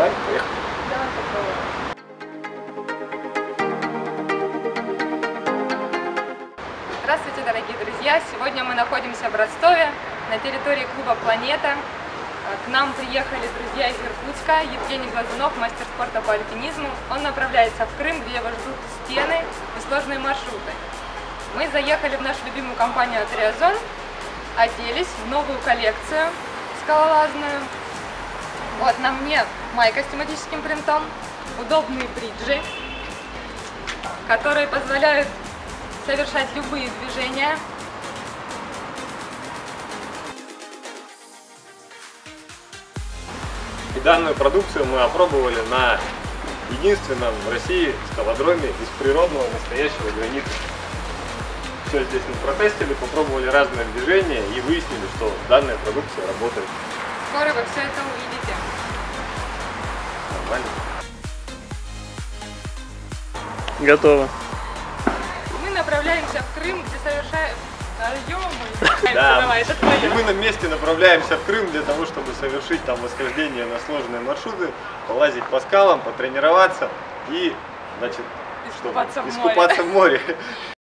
Давай, поехали. Давай попробуем. Здравствуйте, дорогие друзья! Сегодня мы находимся в Ростове, на территории клуба «Планета». К нам приехали друзья из Иркутска. Евгений Глазунов, мастер спорта по альпинизму. Он направляется в Крым, где его ждут стены и сложные маршруты. Мы заехали в нашу любимую компанию «Триазон», оделись в новую коллекцию скалолазную. Вот на мне майка с тематическим принтом, удобные бриджи, которые позволяют совершать любые движения. И данную продукцию мы опробовали на единственном в России скалодроме из природного настоящего гранита. Все здесь мы протестили, попробовали разные движения и выяснили, что данная продукция работает. Скоро вы все это увидите. Нормально. Готово. Мы направляемся в Крым, где совершаем... Да, Давай, это и твоё. мы на месте направляемся в Крым для того, чтобы совершить там восхождение на сложные маршруты, полазить по скалам, потренироваться и, значит, Искупаться в море. искупаться в море.